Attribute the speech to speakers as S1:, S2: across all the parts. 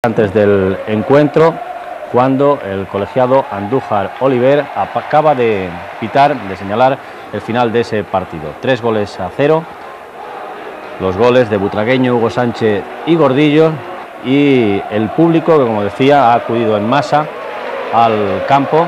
S1: Antes del encuentro, cuando el colegiado Andújar Oliver acaba de pitar, de señalar el final de ese partido. 3-0, los goles de Butragueño, Hugo Sánchez y Gordillo, y el público que, como decía, ha acudido en masa al campo,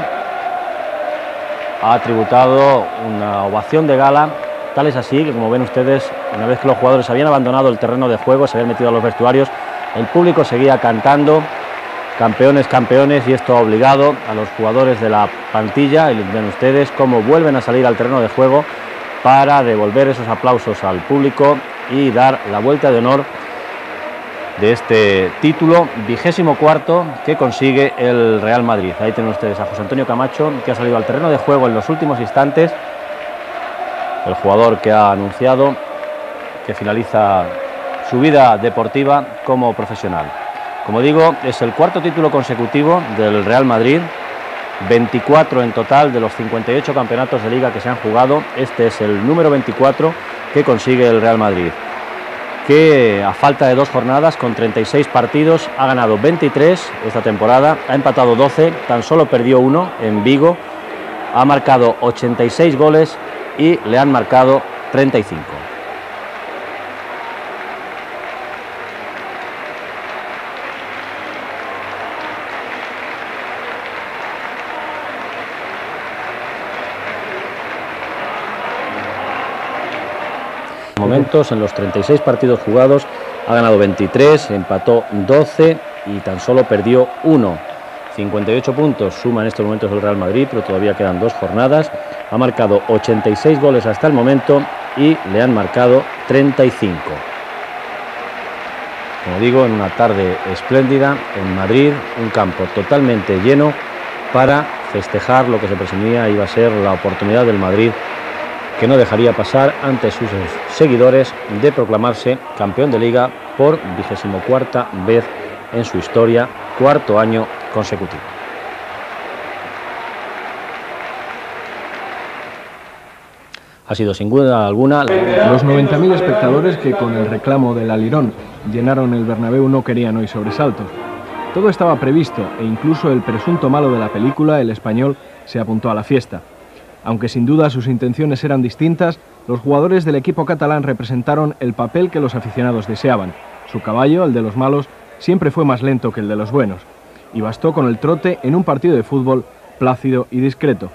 S1: ha tributado una ovación de gala. Tal es así que, como ven ustedes, una vez que los jugadores habían abandonado el terreno de juego, se habían metido a los vestuarios, el público seguía cantando campeones, campeones, y esto ha obligado a los jugadores de la plantilla, y ven ustedes cómo vuelven a salir al terreno de juego para devolver esos aplausos al público y dar la vuelta de honor de este título 24º que consigue el Real Madrid. Ahí tienen ustedes a José Antonio Camacho, que ha salido al terreno de juego en los últimos instantes, el jugador que ha anunciado que finaliza su vida deportiva como profesional. Como digo, es el cuarto título consecutivo del Real Madrid, 24 en total de los 58 campeonatos de liga que se han jugado. Este es el número 24 que consigue el Real Madrid, que a falta de 2 jornadas, con 36 partidos, ha ganado 23 esta temporada, ha empatado 12, tan solo perdió 1 en Vigo, ha marcado 86 goles y le han marcado 35. Momentos, en los 36 partidos jugados ha ganado 23, empató 12 y tan solo perdió 1. 58 puntos suma en estos momentos el Real Madrid, pero todavía quedan 2 jornadas. Ha marcado 86 goles hasta el momento y le han marcado 35. Como digo, en una tarde espléndida en Madrid, un campo totalmente lleno para festejar lo que se presumía iba a ser la oportunidad del Madrid, que no dejaría pasar ante sus seguidores, de proclamarse campeón de liga por 24ª vez en su historia, 4º año consecutivo. Ha sido sin duda alguna
S2: los 90.000 espectadores que, con el reclamo del alirón, llenaron el Bernabéu, no querían hoy sobresaltos. Todo estaba previsto e incluso el presunto malo de la película, el español, se apuntó a la fiesta. Aunque sin duda sus intenciones eran distintas, los jugadores del equipo catalán representaron el papel que los aficionados deseaban. Su caballo, el de los malos, siempre fue más lento que el de los buenos, y bastó con el trote en un partido de fútbol plácido y discreto.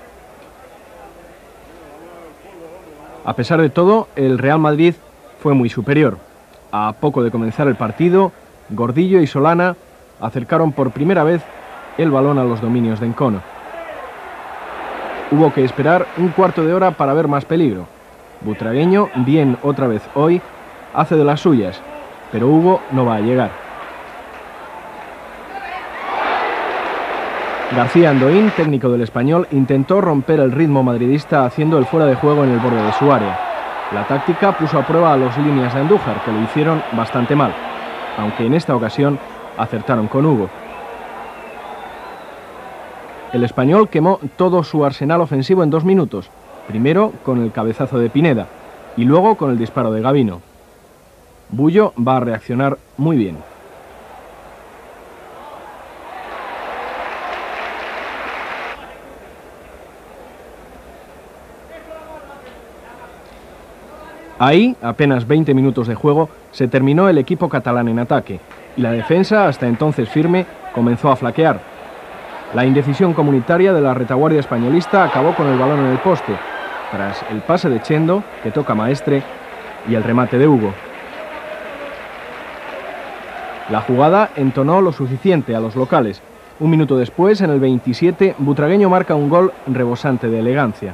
S2: A pesar de todo, el Real Madrid fue muy superior. A poco de comenzar el partido, Gordillo y Solana acercaron por primera vez el balón a los dominios de Encono. Hubo que esperar un cuarto de hora para ver más peligro. Butragueño, bien otra vez hoy, hace de las suyas, pero Hugo no va a llegar. García Andoín, técnico del Español, intentó romper el ritmo madridista haciendo el fuera de juego en el borde de su área. La táctica puso a prueba a los líneas de Andújar, que lo hicieron bastante mal, aunque en esta ocasión acertaron con Hugo. El Español quemó todo su arsenal ofensivo en 2 minutos, primero con el cabezazo de Pineda y luego con el disparo de Gabino. Bullo va a reaccionar muy bien. Ahí, apenas 20 minutos de juego, se terminó el equipo catalán en ataque y la defensa, hasta entonces firme, comenzó a flaquear. La indecisión comunitaria de la retaguardia españolista acabó con el balón en el poste, tras el pase de Chendo, que toca Maestre, y el remate de Hugo. La jugada entonó lo suficiente a los locales. Un minuto después, en el 27, Butragueño marca un gol rebosante de elegancia.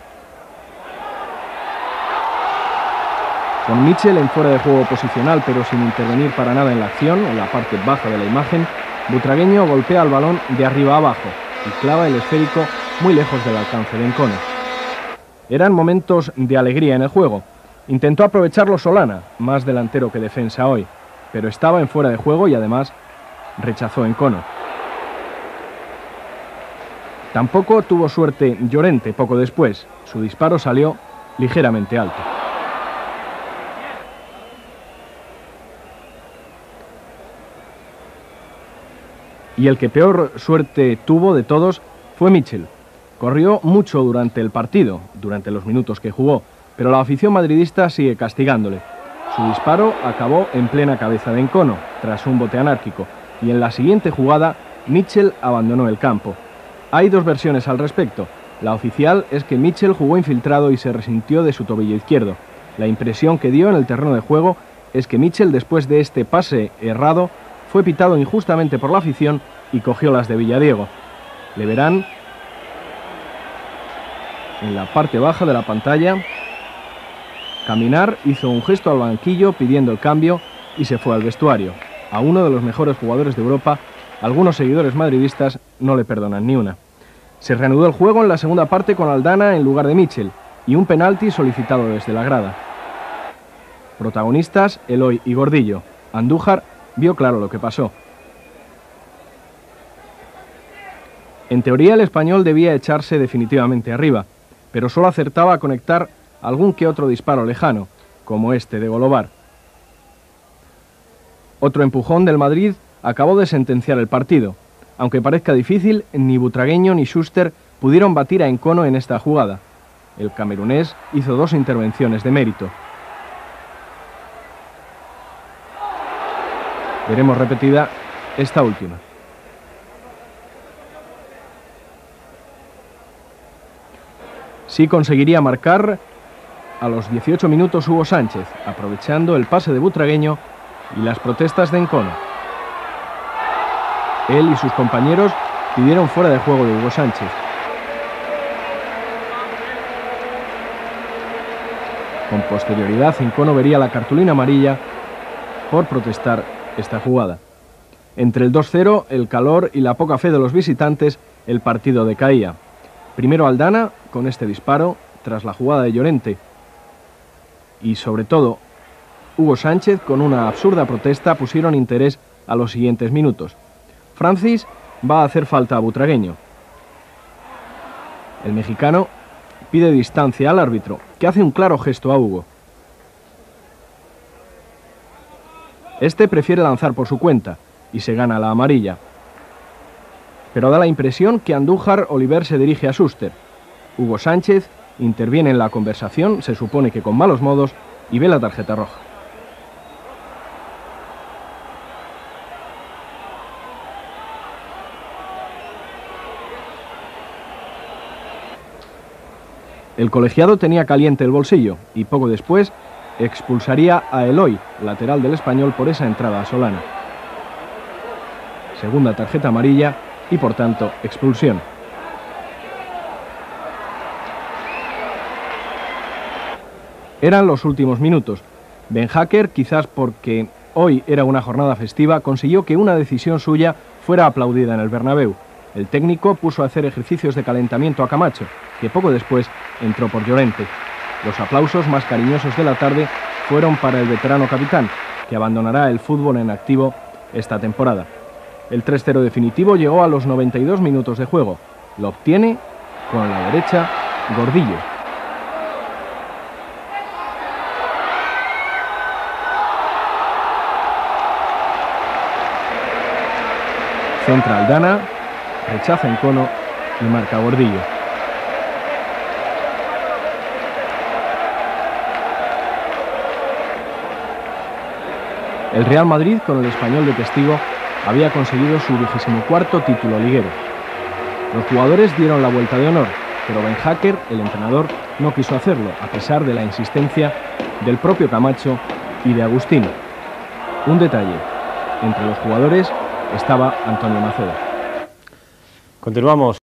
S2: Con Mitchell en fuera de juego posicional, pero sin intervenir para nada en la acción, en la parte baja de la imagen, Butragueño golpea el balón de arriba a abajo y clava el esférico muy lejos del alcance de Encono. Eran momentos de alegría en el juego. Intentó aprovecharlo Solana, más delantero que defensa hoy, pero estaba en fuera de juego y además rechazó Encono. Tampoco tuvo suerte Llorente poco después. Su disparo salió ligeramente alto. Y el que peor suerte tuvo de todos fue Mitchell. Corrió mucho durante el partido, durante los minutos que jugó, pero la afición madridista sigue castigándole. Su disparo acabó en plena cabeza de Encono, tras un bote anárquico, y en la siguiente jugada, Mitchell abandonó el campo. Hay dos versiones al respecto. La oficial es que Mitchell jugó infiltrado y se resintió de su tobillo izquierdo. La impresión que dio en el terreno de juego es que Mitchell, después de este pase errado, fue pitado injustamente por la afición y cogió las de Villadiego. Le verán en la parte baja de la pantalla caminar, hizo un gesto al banquillo pidiendo el cambio y se fue al vestuario. A uno de los mejores jugadores de Europa, algunos seguidores madridistas no le perdonan ni una. Se reanudó el juego en la segunda parte con Aldana en lugar de Mitchell y un penalti solicitado desde la grada. Protagonistas, Eloy y Gordillo. Andújar vio claro lo que pasó. En teoría el español debía echarse definitivamente arriba, pero solo acertaba a conectar algún que otro disparo lejano, como este de Golobar. Otro empujón del Madrid acabó de sentenciar el partido. Aunque parezca difícil, ni Butragueño ni Schuster pudieron batir a Encono en esta jugada. El camerunés hizo dos intervenciones de mérito. Veremos repetida esta última. Sí conseguiría marcar a los 18 minutos Hugo Sánchez, aprovechando el pase de Butragueño y las protestas de Encono. Él y sus compañeros pidieron fuera de juego de Hugo Sánchez. Con posterioridad, Encono vería la cartulina amarilla por protestar esta jugada. Entre el 2-0, el calor y la poca fe de los visitantes, el partido decaía. Primero Aldana, con este disparo, tras la jugada de Llorente. Y sobre todo, Hugo Sánchez, con una absurda protesta, pusieron interés a los siguientes minutos. Francis va a hacer falta a Butragueño. El mexicano pide distancia al árbitro, que hace un claro gesto a Hugo. Este prefiere lanzar por su cuenta y se gana la amarilla. Pero da la impresión que Andújar Oliver se dirige a Schuster. Hugo Sánchez interviene en la conversación, se supone que con malos modos, y ve la tarjeta roja. El colegiado tenía caliente el bolsillo y poco después expulsaría a Eloy, lateral del Español, por esa entrada a Solana. Segunda tarjeta amarilla y por tanto expulsión. Eran los últimos minutos. Ben Hacker, quizás porque hoy era una jornada festiva, consiguió que una decisión suya fuera aplaudida en el Bernabéu. El técnico puso a hacer ejercicios de calentamiento a Camacho, que poco después entró por Llorente. Los aplausos más cariñosos de la tarde fueron para el veterano capitán, que abandonará el fútbol en activo esta temporada. El 3-0 definitivo llegó a los 92 minutos de juego. Lo obtiene con la derecha Gordillo. Centra Aldana, rechaza Encono y marca Gordillo. El Real Madrid, con el Español de testigo, había conseguido su 24º título liguero. Los jugadores dieron la vuelta de honor, pero Ben Hacker, el entrenador, no quiso hacerlo, a pesar de la insistencia del propio Camacho y de Agustín. Un detalle: entre los jugadores estaba Antonio Macedo.
S1: Continuamos.